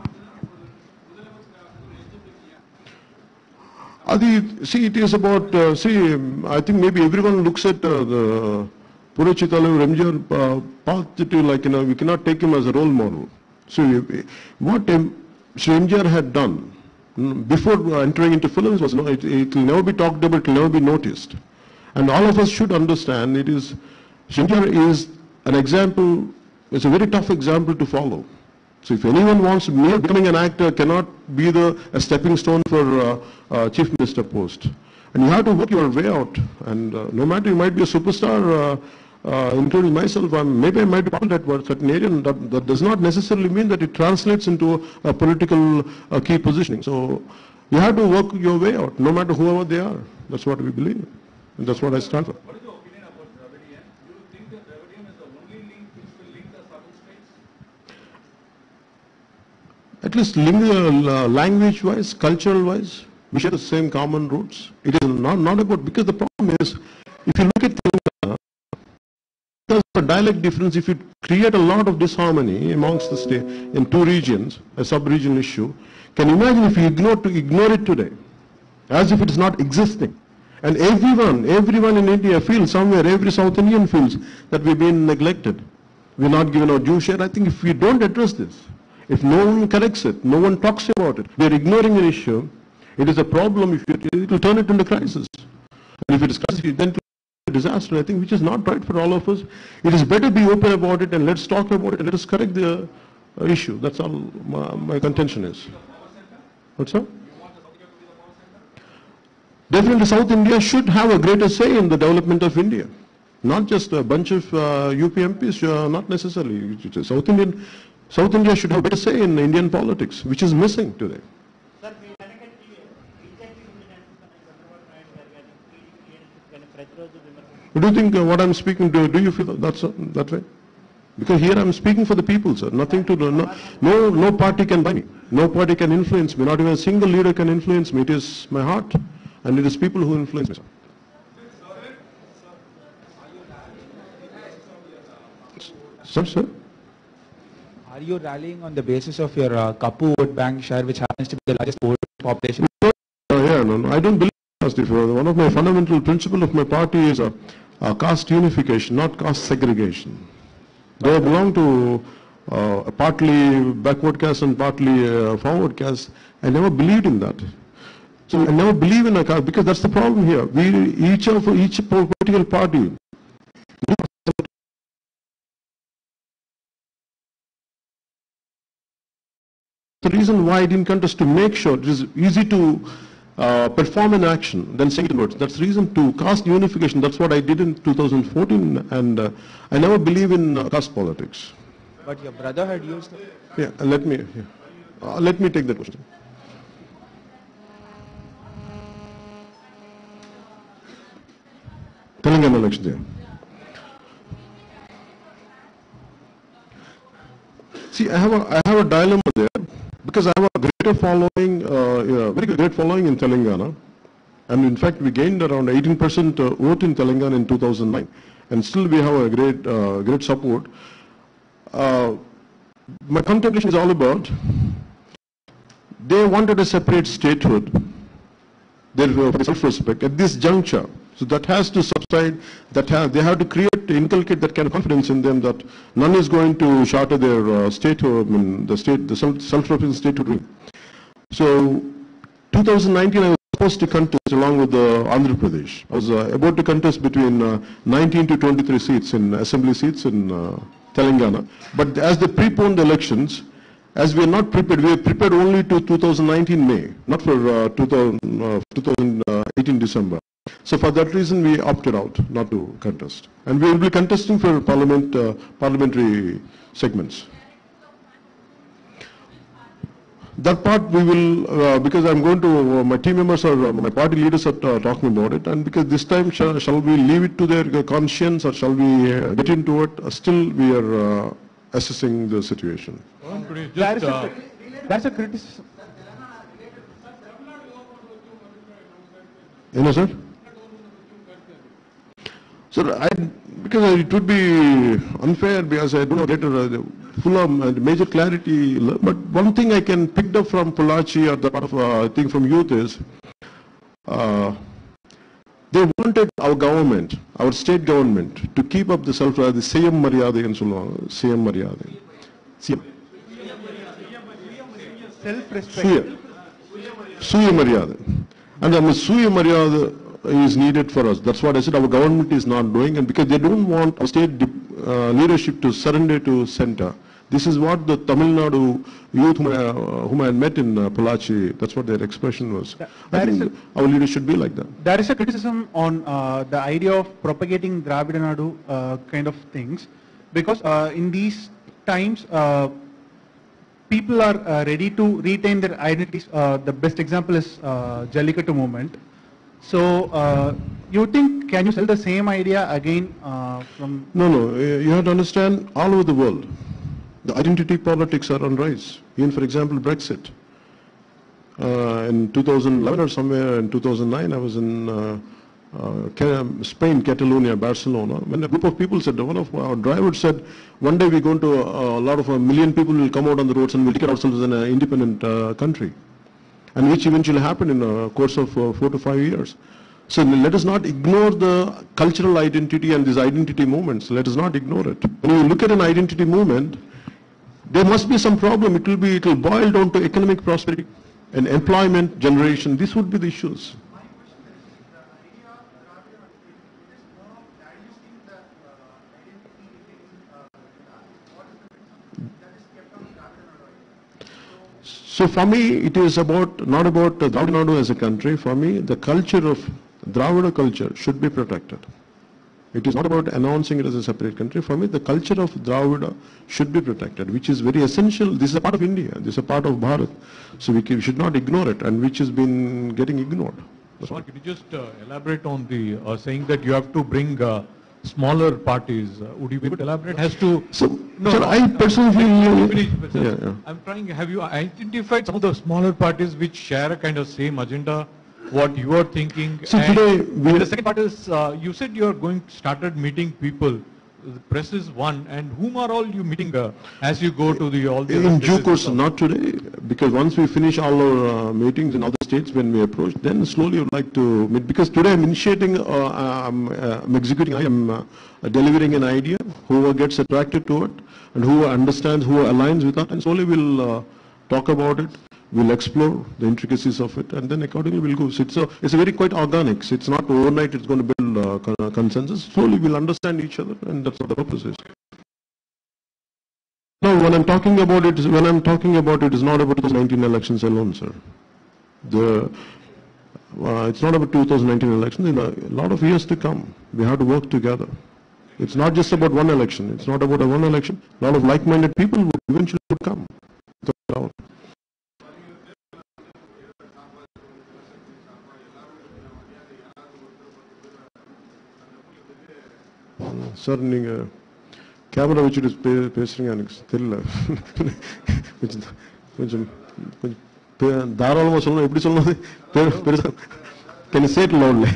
Adi, see, it is about, uh, see, I think maybe everyone looks at uh, the Pure Chitale M G R uh, positive, like, you know, we cannot take him as a role model. So what M G R had done before entering into films was, no, it, it will never be talked about, it will never be noticed. And all of us should understand it is, M G R is an example, it's a very tough example to follow. So if anyone wants to be becoming an actor, cannot be the a stepping stone for uh, uh, chief minister post. And you have to work your way out. And uh, no matter you might be a superstar, uh, uh, including myself, I'm, maybe I might be popular at a certain area, and that, that does not necessarily mean that it translates into a, a political uh, key positioning. So you have to work your way out, no matter whoever they are. That's what we believe. And that's what I stand for. What is your opinion about Dravidian? Do you think that Dravidian is the only link which will link the southern states? At least uh, language-wise, cultural-wise, we share the same common roots. It is not, not about, because the problem is, if you look at Telangana, because of a dialect difference, if you create a lot of disharmony amongst the state, in two regions, a sub-regional issue, can you imagine if you ignore, to ignore it today, as if it is not existing. And everyone, everyone in India feels somewhere, every South Indian feels that we've been neglected. We're not given our due share. I think if we don't address this, if no one corrects it, no one talks about it, we're ignoring an issue, it is a problem. If you, it will turn it into crisis. And if it is crisis, then it will be a disaster, I think, which is not right for all of us. It is better be open about it and let's talk about it and let us correct the uh, issue. That's all my, my contention is. What's that? Definitely South India should have a greater say in the development of India. Not just a bunch of uh, U P M Ps, uh, not necessarily. South Indian, South India should have a better say in Indian politics, which is missing today. Do you think uh, what I'm speaking to, do you feel that's uh, that way? Because here I'm speaking for the people, sir. Nothing to do. No, no, no party can buy me. No party can influence me. Not even a single leader can influence me. It is my heart, and it is people who influence me, sir. Sir, sir? Are you rallying on the basis of your uh, Kapu vote bank share, which happens to be the largest vote population? Uh, yeah, no, no, I don't believe caste. One of my fundamental principles of my party is a, a caste unification, not caste segregation. They belong to uh, partly backward caste and partly uh, forward caste. I never believed in that. So I never believe in a caste, because that's the problem here. We each of each political party the reason why I didn't contest, to make sure it is easy to uh, perform an action than saying it in words. That's the reason to caste unification. That's what I did in two thousand fourteen, and uh, I never believe in uh, caste politics. But your brother had used the... Yeah, uh, let me, yeah. uh, let me take that question. Telangana election there. See, I have a, I have a dilemma there because I have a greater following, uh, yeah, very great following in Telangana, and in fact we gained around eighteen percent uh, vote in Telangana in two thousand nine, and still we have a great, uh, great support. Uh, my contemplation is all about, they wanted a separate statehood, therefore for self-respect at this juncture. So that has to subside, that have, they have to create, inculcate that kind of confidence in them that none is going to shatter their uh, statehood, I mean, the state, the self-represented statehood. So two thousand nineteen I was supposed to contest along with uh, Andhra Pradesh. I was uh, about to contest between uh, nineteen to twenty-three seats in assembly seats in uh, Telangana. But as they preponed the elections, as we are not prepared, we are prepared only to two thousand nineteen May, not for uh, two thousand, uh, two thousand eighteen December. So for that reason we opted out not to contest. And we will be contesting for parliament, uh, parliamentary segments. That part we will, uh, because I'm going to, uh, my team members or uh, my party leaders are uh, talking about it, and because this time shall, shall we leave it to their conscience or shall we uh, get into it? Uh, still we are uh, assessing the situation. Well, could you just, That is a, uh, that's a criticism. You know, sir? Sir, I, because it would be unfair because I don't get a full of uh, major clarity. But one thing I can pick up from Pollachi or the part of uh, I think from youth is uh, they wanted our government, our state government, to keep up the self, uh, the C M Maryada and so on, C M Maryada. C M. Self-respect. Suya Maryada. And the Suya Maryada is needed for us. That's what I said our government is not doing, and because they don't want our state uh, leadership to surrender to center. This is what the Tamil Nadu youth whom, uh, whom I had met in uh, Pollachi, that's what their expression was. That, I that think our leaders should be like that. There is a criticism on uh, the idea of propagating Dravida Nadu uh, kind of things, because uh, in these times, uh, people are uh, ready to retain their identities. Uh, the best example is uh, Jallikattu movement. So, uh, you think, can you sell the same idea again uh, from... No, no, uh, you have to understand all over the world, the identity politics are on rise. Even for example, Brexit. Uh, in two thousand eleven or somewhere in two thousand nine, I was in uh, uh, Spain, Catalonia, Barcelona, when a group of people said, one of our drivers said, one day we're going to, uh, a lot of a million people will come out on the roads and we'll declare ourselves an uh, independent uh, country. And which eventually happened in a course of uh, four to five years. So let us not ignore the cultural identity and these identity movements. Let us not ignore it. When you look at an identity movement, there must be some problem. It will be, it will boil down to economic prosperity and employment generation. These would be the issues. So for me, it is about, not about uh, Dravida Nadu as a country. For me, the culture of Dravida culture should be protected. It is not about announcing it as a separate country. For me, the culture of Dravida should be protected, which is very essential. This is a part of India. This is a part of Bharat. So we, can, we should not ignore it, and which has been getting ignored. Sir, can you just uh, elaborate on the uh, saying that you have to bring uh, smaller parties? Uh, would you be able to elaborate? Has to... So, no, sir, no, I personally feel... finish, sir. Yeah, yeah. I'm trying, have you identified some of the smaller parties which share a kind of same agenda, what you are thinking? So and today we the second part is, uh, you said you are going started meeting people. The press is one, and whom are all you meeting uh, as you go to the all the... In due course, not today, because once we finish all our uh, meetings in other states when we approach, then slowly I would like to meet, because today I'm initiating, uh, I'm, uh, I'm executing, I am uh, delivering an idea, whoever gets attracted to it, and who understands, who aligns with that, and slowly we'll uh, talk about it, we'll explore the intricacies of it, and then accordingly we'll go. So it's a, it's a very quite organic, so it's not overnight it's going to build uh, con consensus, slowly we'll understand each other, and that's what the purpose is. No, when I'm talking about it, when I'm talking about it, it's not about twenty nineteen elections alone, sir. The, uh, it's not about two thousand nineteen elections. In a, a lot of years to come, we have to work together. It's not just about one election. It's not about a one election. A lot of like-minded people would eventually would come. Sir நீங்கள் camera வச்சுட்டு பே பேசுகிறீங்க எனக்கு தெரியல கொஞ்சம் கொஞ்சம் கொஞ்சம் தாராளமாக சொல்லணும் எப்படி சொல்லணும் பெருசாக கேன் சே இட் லவுட்லி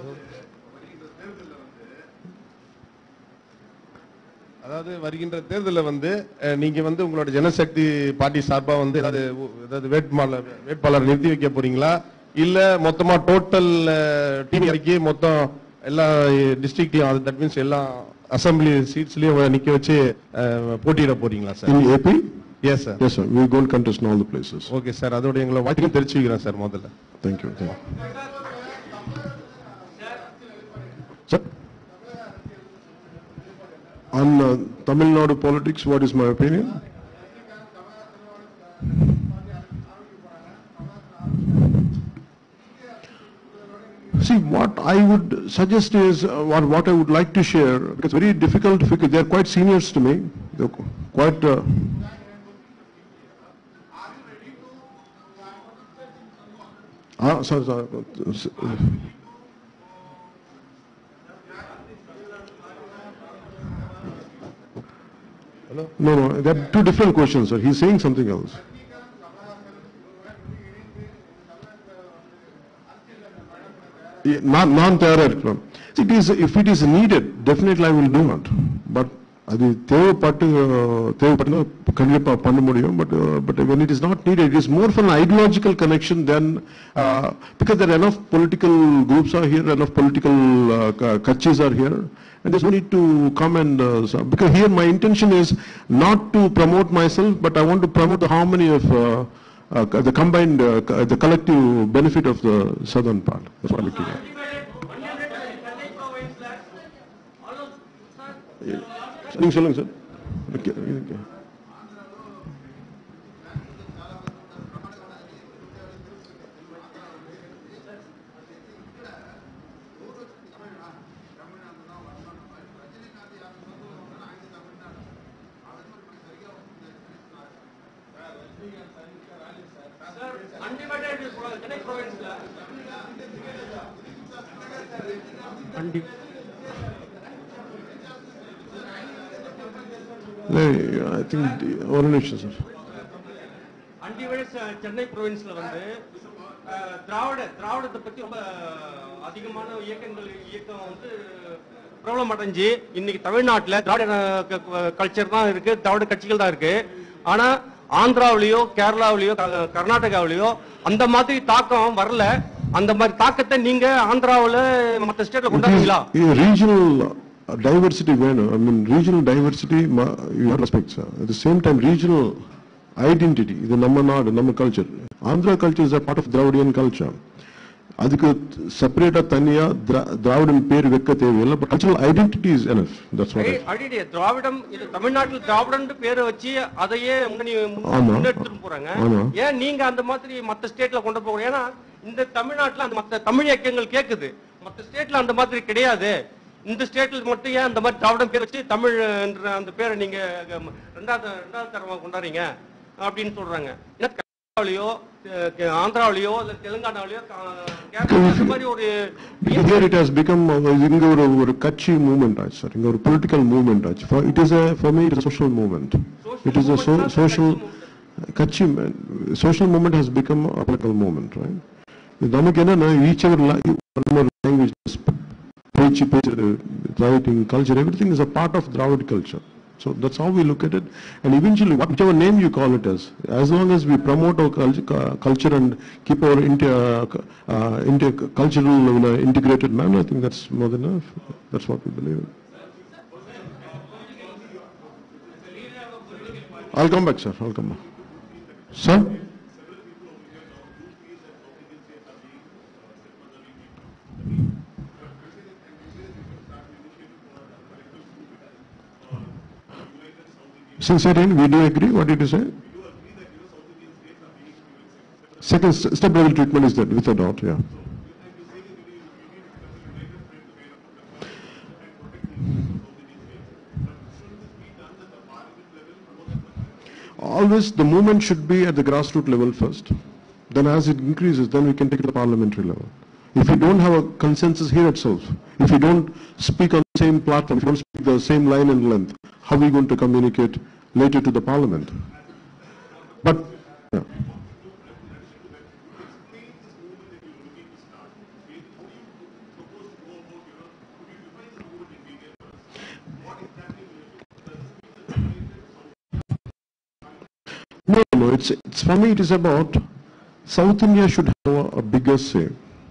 அதாவது வருகின்ற தேர்தலில் வந்து நீங்க வந்து உங்களோட ஜனசக்தி பார்ட்டி சார்பா வந்து ஏதாவது ஏதாவது வேட்பாளர் வேட்பாளர் நிறுத்தி வைக்க போறீங்களா இல்ல மொத்தமா டோட்டல் டீம் இறக்கி மொத்தம் எல்லா டிஸ்ட்ரிக்ட்லயும் தட் மீன்ஸ் எல்லா அசம்பிளி சீட்ஸ்லயும் நிக்க வச்சு போட்டியிட போறீங்களா sir? In A P? Yes sir. Yes sir. We are going to contest in all the places. Okay sir. அதோட எங்களை வாழ்த்துக்கள் தெரிவிச்சுக்கிறேன் சார் முதல்ல. Thank you. Thank you. Sir? On uh, Tamil Nadu politics, what is my opinion? See, what I would suggest is, uh, or what I would like to share, because it's very difficult to figure, they're quite seniors to me, they're quite... Uh, ah, sorry, sorry. Hello? No, no, they're two different questions, sir. He's saying something else. Non, non-terror. It is, if it is needed, definitely I will do it. But அது தேவைப்பட்டு தேவைப்பட்டு கண்டிப்பா பண்ண முடியும். But uh, but when it is not needed, it is more for an ideological connection than uh, because there are enough political groups are here, enough political uh, kachis are here, and there's no need to come and uh, so, because here my intention is not to promote myself, but I want to promote the harmony of. Uh, Uh, the combined, uh, the collective benefit of the southern part. That's what I'm looking at. சொல்லுங்க சொல்லுங்க sir. I think ஒரு நிமிஷம் sir. Undivided Chennai ப்ரொவின்ஸ்ல வந்து திராவிட திராவிடத்தை பத்தி ரொம்ப அதிகமான இயக்கங்கள் இயக்கம் வந்து பிரபலம் அடைஞ்சு இன்னைக்கு தமிழ்நாட்டில் திராவிட கல்ச்சர் தான் இருக்கு, திராவிட கட்சிகள் தான் இருக்கு. ஆனா ஆந்திராவிலேயோ கேரளாவிலேயோ கர்நாடகாவிலேயோ அந்த மாதிரி தாக்கம் வரல. அந்த மாதிரி தாக்கத்தை நீங்க ஆந்திராவில் மற்ற ஸ்டேட்ல கொண்டாடுறீங்களா? Regional diversity வேணும். I mean regional diversity you have respect sir. At the same time regional identity, இது நம்ம நாடு, நம்ம culture. Andhra culture is a part of Dravidian culture. அதுக்கு செப்பரேட்டா தனியா திராவிடன் பேர் வைக்க தேவையில்லை. But cultural identity is enough. That's what identity Dravidam. இது தமிழ்நாட்டில் திராவிடன் பேரை வச்சு அதையே முன்னெடுத்துட்டு போறாங்க. ஏன் நீங்க அந்த மாதிரி மற்ற ஸ்டேட்ல கொண்டு போறீங்க? ஏன்னா இந்த தமிழ்நாட்டில் அந்த மற்ற தமிழ் இயக்கங்கள் கேக்குது, மற்ற ஸ்டேட்ல அந்த மாதிரி கிடையாது. இந்த ஸ்டேட்ல மட்டும் ஏன் அந்த மாதிரி திராவிடம் பேர் வச்சு தமிழ் என்ற அந்த பேரை நீங்க ரெண்டாவது ரெண்டாவது தரமா கொண்டாடுறீங்க அப்படின்னு சொல்றாங்க. கேரளாவிலயோ ஆந்திராவிலயோ இல்ல தெலுங்கானாவிலயோ அந்த மாதிரி ஒரு here it has become இங்க ஒரு ஒரு கட்சி மூவ்மெண்ட் ஆச்சு சார். இங்க ஒரு பொலிட்டிக்கல் மூவ்மெண்ட் ஆச்சு. it is a for me it is a social movement. It is a so, social கட்சி social movement has become a political movement, right? நமக்கு என்னன்னா each other language, பேச்சு பேச்சு writing culture, everything is a part of Dravid culture. So that's how we look at it, and eventually whichever name you call it as, as long as we promote our culture and keep our India, uh, India cultural in an integrated manner, I think that's more than enough. That's what we believe in. I'll come back sir, I'll come back. Sir? Sincerely, we do agree. What did you say? Second st- step level treatment is that, without doubt, yeah. Always the movement should be at the grassroots level first. Then as it increases, then we can take it to the parliamentary level. If we don't have a consensus here itself, if we don't speak on the same platform, if we don't speak the same line and length, how are we going to communicate later to the parliament? But, yeah. No, no, it's, it's for me it is about South India should have a, a bigger say.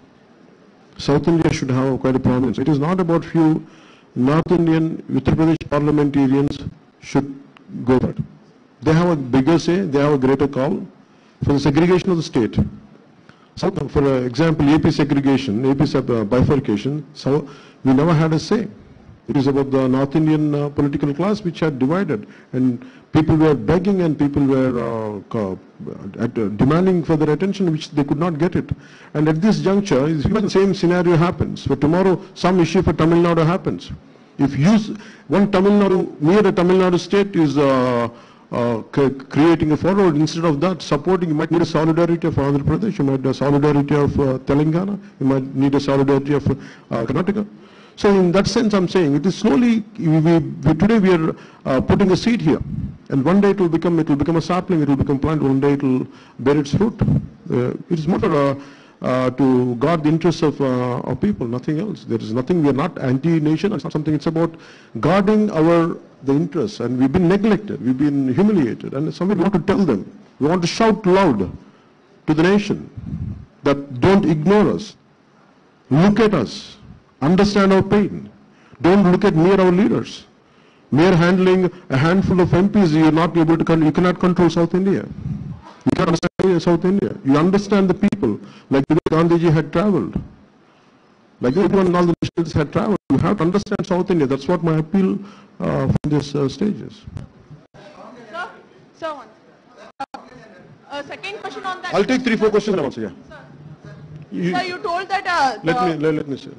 South India should have quite a prominence. It is not about few North Indian Uttar Pradesh parliamentarians should go for it. They have a bigger say, they have a greater call for the segregation of the state. So, for example, A P segregation, A P uh, bifurcation, so we never had a say. It is about the North Indian uh, political class which had divided, and people were begging and people were uh, at, uh, demanding for their attention, which they could not get it. And at this juncture, the same scenario happens. For tomorrow, some issue for Tamil Nadu happens. If you, one Tamil Nadu, near a Tamil Nadu state is uh, uh, creating a forward, instead of that, supporting, you might need a solidarity of Andhra Pradesh, you might need a solidarity of uh, Telangana, you might need a solidarity of uh, Karnataka. So in that sense, I'm saying it is slowly. We, we, we, today we are uh, putting a seed here, and one day it will become it will become a sapling. It will become plant. One day it will bear its fruit. Uh, it is more uh, uh, to guard the interests of uh, of people, nothing else. There is nothing. We are not anti-nation. It's not something. It's about guarding our the interests, and we've been neglected. We've been humiliated, and something we want to tell them. We want to shout loud to the nation that don't ignore us. Look at us. Understand our pain. Don't look at mere our leaders. Mere handling a handful of M Ps, you are not able to, con you cannot control South India. You cannot understand South India. You understand the people, like the way Gandhiji had traveled. Like everyone, all the nationalists had traveled. You have to understand South India. That's what my appeal uh, from this uh, stage is. Sir, sir, one. Uh, uh, second question on that. I'll take three, four questions now also, yeah. Sir, You, sir, you told that... Uh, let the, me, let, let me say.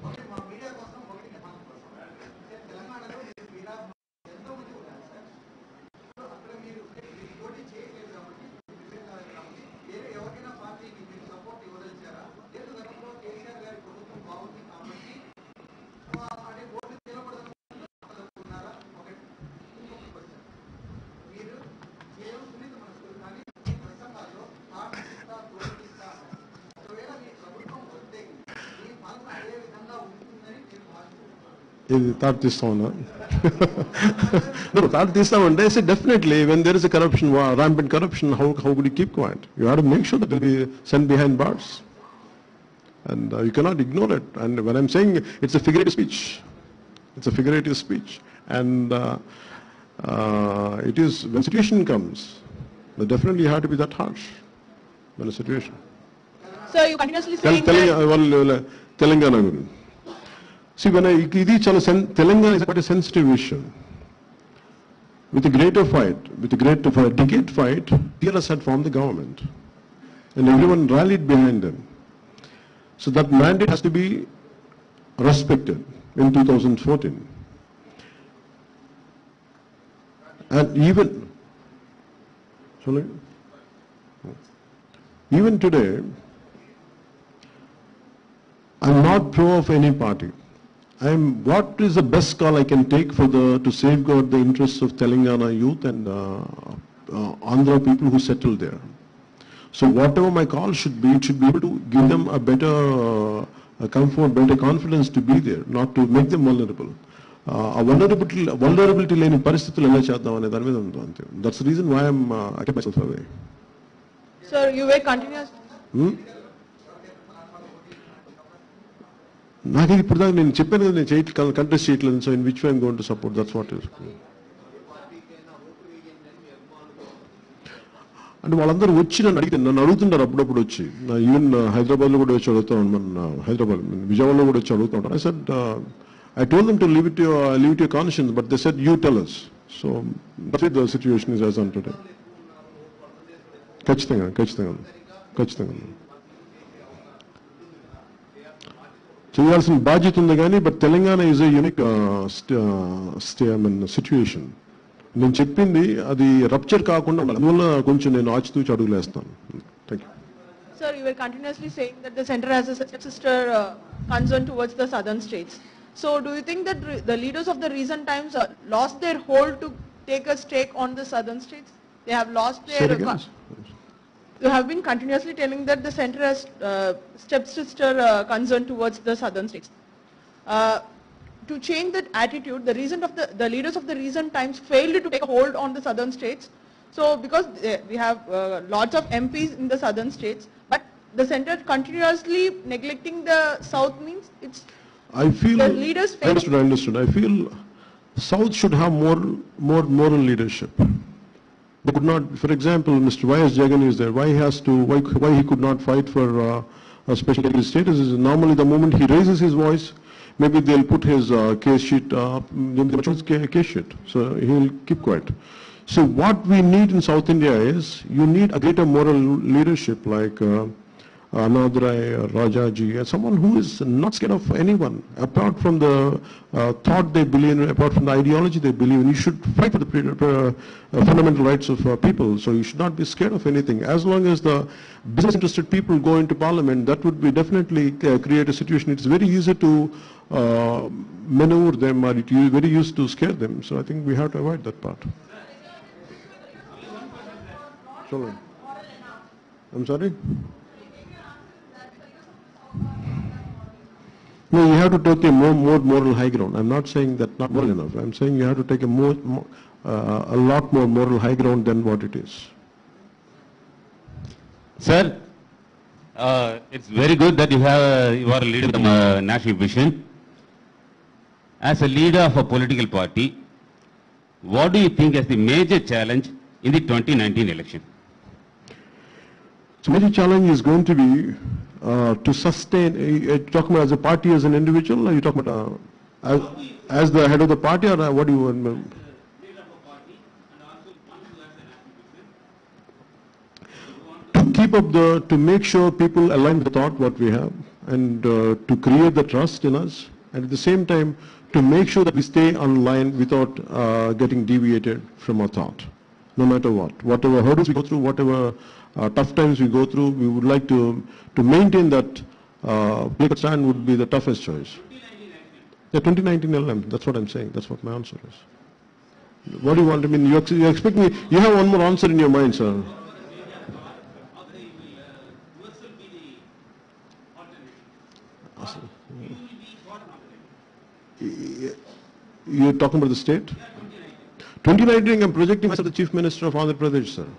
Thought this one, no, thought this one. They say definitely when there is a corruption, rampant corruption, how how could you keep quiet? You have to make sure that it will be sent behind bars, and uh, you cannot ignore it. And when I'm saying it's a figurative speech, it's a figurative speech, and uh, uh, it is when situation comes, then definitely you have to be that harsh when a situation. So you continuously saying Tell, that... Telling, uh, Telangana. See, when I, Telangana is quite a sensitive issue. With a greater fight, with a greater fight, decade fight, T R S had formed the government. And everyone rallied behind them. So that mandate has to be respected in two thousand fourteen. And even, sorry, even today, I'm not pro of any party. I'm, what is the best call I can take for the, to safeguard the interests of Telangana youth and uh, uh, Andhra people who settle there. So whatever my call should be, it should be able to give them a better uh, a comfort, better confidence to be there, not to make them vulnerable. Uh, a vulnerability, vulnerability leni paristhitulo ela cheddam ane dani meeda undu ante. That's the reason why I'm uh, I kept myself away. Sir, you were continuous. Hmm? నాకు ఇప్పుడు దాకా నేను చెప్పాను కదా నేను చేయట్ contest చేయట్లేదు so in which way I'm going to support that's what is అంటే వాళ్ళందరూ వచ్చి నన్ను అడిగితే నన్ను అడుగుతుంటారు అప్పుడప్పుడు వచ్చి ఈవెన్ హైదరాబాద్లో కూడా వచ్చి అడుగుతా మన హైదరాబాద్ విజయవాడలో కూడా వచ్చి అడుగుతూ ఉంటారు I said I told them to leave it your leave it your conscience but they said you tell us So that's what the situation is as on today. Kachitanga, Kachitanga, Kachitanga. చేయాల్సిన బాధ్యత ఉంది కానీ but Telangana is a unique state I mean situation. నేను చెప్పింది అది rupture కాకుండా అందువల్ల కొంచెం నేను ఆచితూచి అడుగులేస్తాను. Thank you. Sir, you were continuously saying that the center has a sister uh, concern towards the southern states. So do you think that re- the leaders of the recent times uh, lost their hold to take a stake on the southern states? They have lost their... Say it again. You have been continuously telling that the center has uh, stepsister uh, concern towards the southern states. Uh, to change that attitude, the reason of the, the leaders of the recent times failed to take a hold on the southern states. So because uh, we have uh, lots of M Ps in the southern states, but the center continuously neglecting the south means it's I feel, the leaders I understood, I understood. I feel South should have more, more moral leadership. They could not, for example, Mister Y S Jagan is there. Why he has to, why, why he could not fight for uh, a special category status is normally the moment he raises his voice, maybe they'll put his uh, case sheet, uh, case sheet, so he'll keep quiet. So what we need in South India is, you need a greater moral leadership like uh, Anadrai, Rajaji, someone who is not scared of anyone, apart from the uh, thought they believe in, apart from the ideology they believe in. You should fight for the uh, uh, fundamental rights of uh, people, so you should not be scared of anything. As long as the business interested people go into parliament, that would be definitely uh, create a situation. It's very easy to uh, maneuver them, or it is very easy to scare them. So I think we have to avoid that part. Sorry. I'm sorry? No, you have to take a more, more moral high ground. I'm not saying that not moral enough. I'm saying you have to take a more, more uh, a lot more moral high ground than what it is. Sir, uh, it's very good that you have uh, you are a leader of the uh, national vision. As a leader of a political party, what do you think is the major challenge in the twenty nineteen election? So major challenge is going to be uh, to sustain, uh, you're talking about as a party, as an individual, or are you talking about uh, as, as the head of the party, or uh, what do you want? To keep up the, to make sure people align with the thought what we have, and uh, to create the trust in us, and at the same time to make sure that we stay online without uh, getting deviated from our thought, no matter what. Whatever hurdles we go through, whatever uh, tough times we go through, we would like to, to maintain that uh, political stand would be the toughest choice. Yeah, twenty nineteen L M, that's what I'm saying, that's what my answer is. What do you want? I mean, you, ex you expect me, you have one more answer in your mind, sir. You're talking about the state? twenty nineteen, I'm projecting myself the Chief Minister of Andhra Pradesh, sir.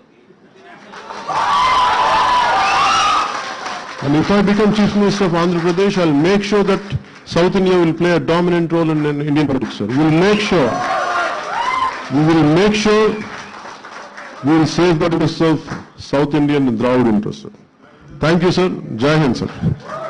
And if I become Chief Minister of Andhra Pradesh, I'll make sure that South India will play a dominant role in, in Indian politics, sir. We will make sure, we will make sure we will safeguard the interests of South Indian and Dravid interests, sir. Thank you, sir. Jai Hind, sir.